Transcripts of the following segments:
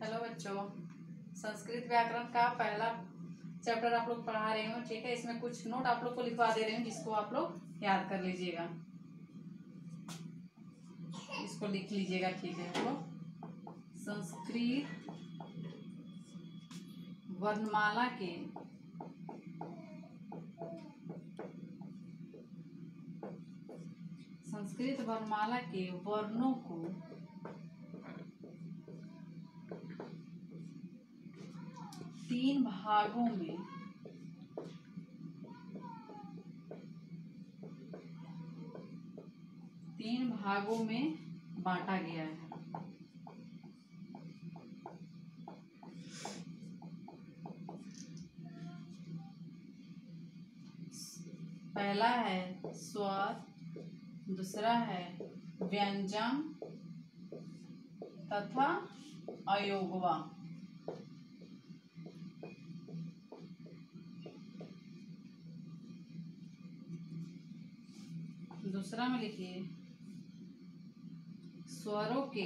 Hello बच्चों, संस्कृत व्याकरण का पहला चैप्टर आप लोग पढ़ा रही हूँ। ठीक है, इसमें कुछ नोट आप लोग को लिखवा दे रही हूँ जिसको आप लोग याद कर लीजिएगा, इसको लिख लीजिएगा। ठीक है, तो संस्कृत वर्णमाला के वर्णों को तीन भागों में बांटा गया है। पहला है स्वर, दूसरा है व्यंजन तथा अयोगवा। दूसरा में लिखिए स्वरों के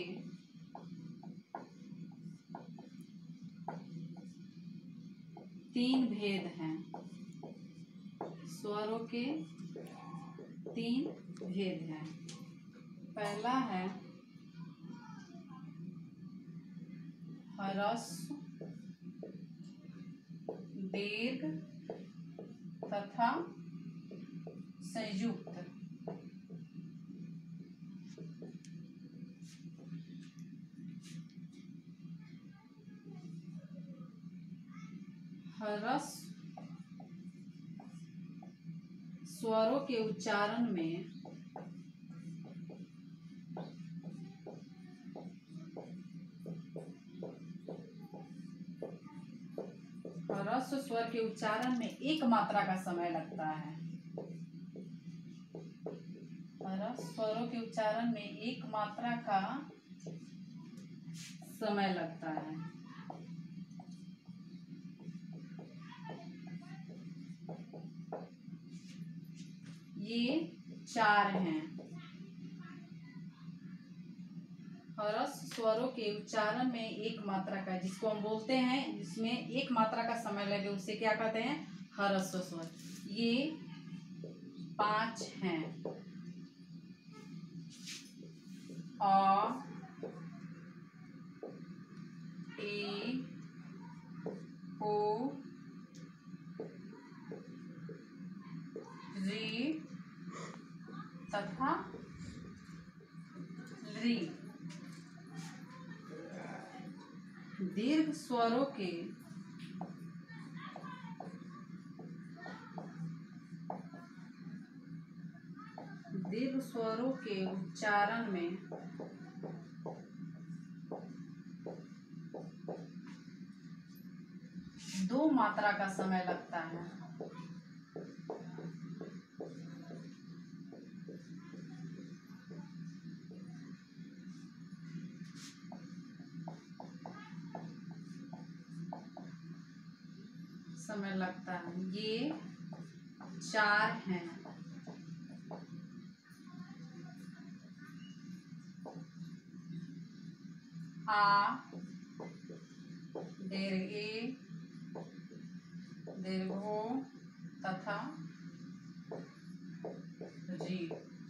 तीन भेद हैं। स्वरों के तीन भेद हैं। पहला है ह्रस्व, दीर्घ तथा संयुक्त। ह्रस्व स्वरों के उच्चारण में ह्रस्व स्वर के उच्चारण में एक मात्रा का समय लगता है। ह्रस्व स्वरों के उच्चारण में एक मात्रा का समय लगता है। ये चार हैं। ह्रस्व स्वरों के उच्चारण में एक मात्रा का, जिसको हम बोलते हैं जिसमें एक मात्रा का समय लगे, उसे क्या कहते हैं? ह्रस्व स्वर। ये पांच हैं। अ, ए, ओ, री तथा री। दीर्घ स्वरों के उच्चारण में दो मात्रा का समय लगता है। ये चार हैं। आ, दीर्घ ए, दीर्घ ओ तथा री।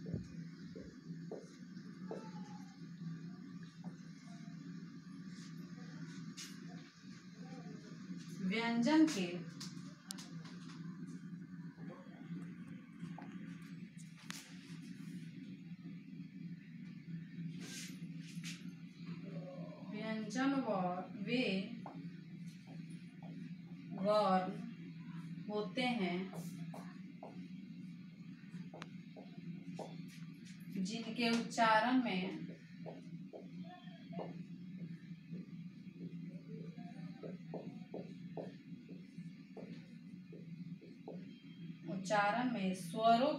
व्यंजन वे वर्ण होते हैं जिनके उच्चारण में स्वरों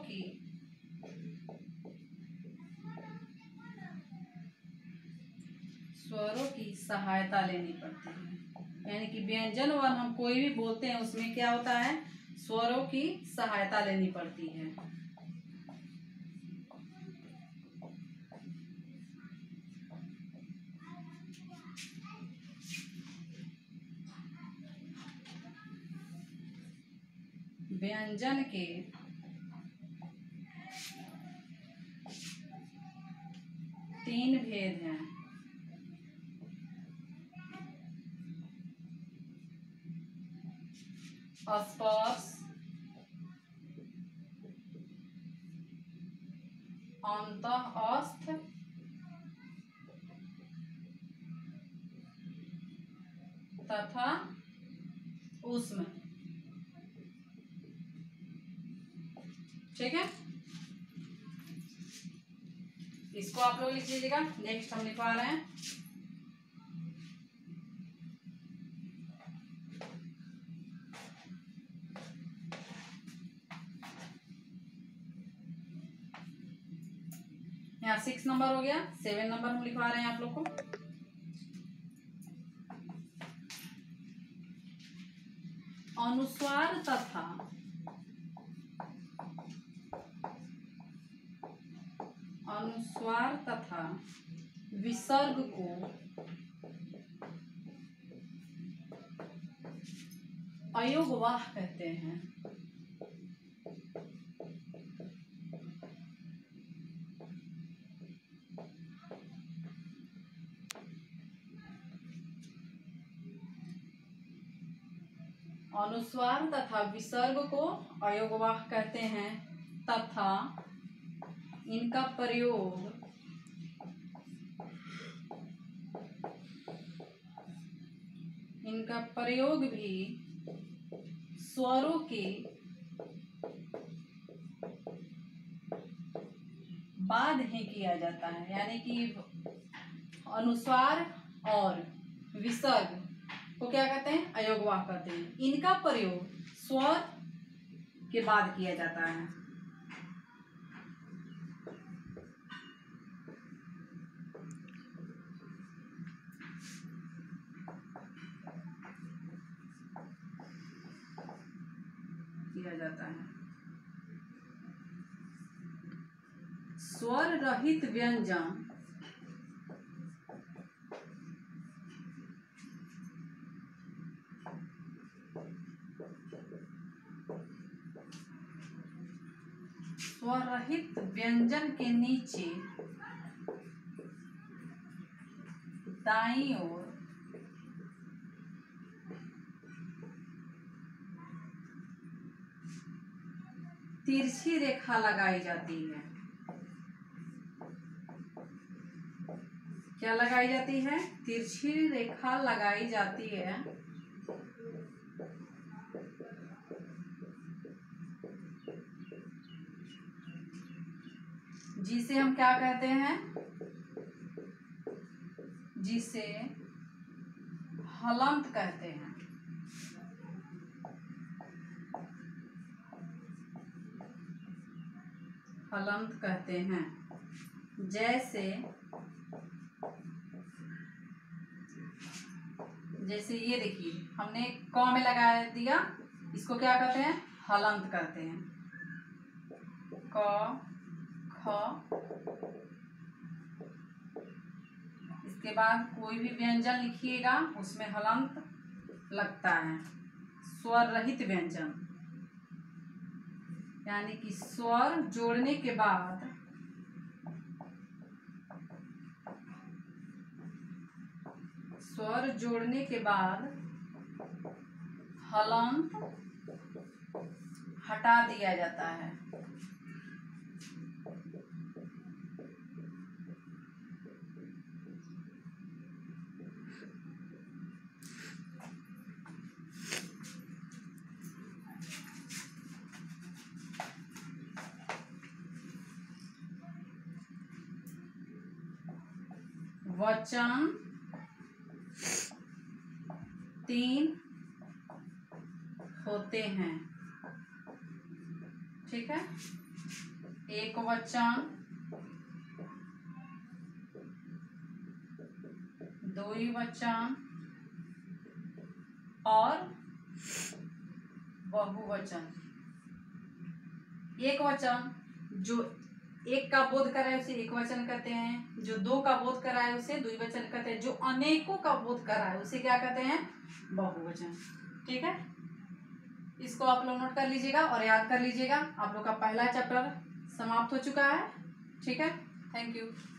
की सहायता लेनी पड़ती है। यानी कि व्यंजन वर्ण हम कोई भी बोलते हैं उसमें क्या होता है? स्वरों की सहायता लेनी पड़ती है। व्यंजन के तीन भेद हैं। स्पर्श, अंतःस्थ तथा ऊष्म। ठीक है, इसको आप लोग लिख लीजिएगा। नेक्स्ट हम लिखवा रहे हैं यहाँ 6 नंबर हो गया। 7 नंबर हम लिखवा रहे हैं आप लोग को। अनुस्वार तथा विसर्ग को अयोगवाह कहते हैं। अनुस्वार तथा विसर्ग को अयोगवाह कहते हैं तथा इनका प्रयोग भी स्वरों के बाद ही किया जाता है। यानी कि अनुस्वार और विसर्ग को क्या कहते हैं? अयोगवाह कहते हैं। इनका प्रयोग स्वर के बाद किया जाता है। स्वर रहित व्यंजन स्वरहित व्यंजन के नीचे दाईं ओर तिरछी रेखा लगाई जाती है। क्या लगाई जाती है? तिरछी रेखा लगाई जाती है जिसे हम क्या कहते हैं? जिसे हलंत कहते हैं। हलंत कहते हैं। जैसे ये देखिए, हमने क में लगा दिया, इसको क्या कहते हैं? हलंत कहते हैं। क, ख, इसके बाद कोई भी व्यंजन लिखिएगा उसमें हलंत लगता है। स्वर रहित व्यंजन यानी कि स्वर जोड़ने के बाद हलंत हटा दिया जाता है। वचन 3 होते हैं। ठीक है, एक वचन, द्विवचन और बहुवचन। एक वचन जो एक का बोध कराए उसे एक वचन कहते हैं, जो दो का बोध कराए उसे द्विवचन कहते हैं, जो अनेकों का बोध कराए उसे क्या कहते हैं? बहुवचन। ठीक है, इसको आप लोग नोट कर लीजिएगा और याद कर लीजिएगा। आप लोग का पहला चैप्टर समाप्त हो चुका है। ठीक है, थैंक यू।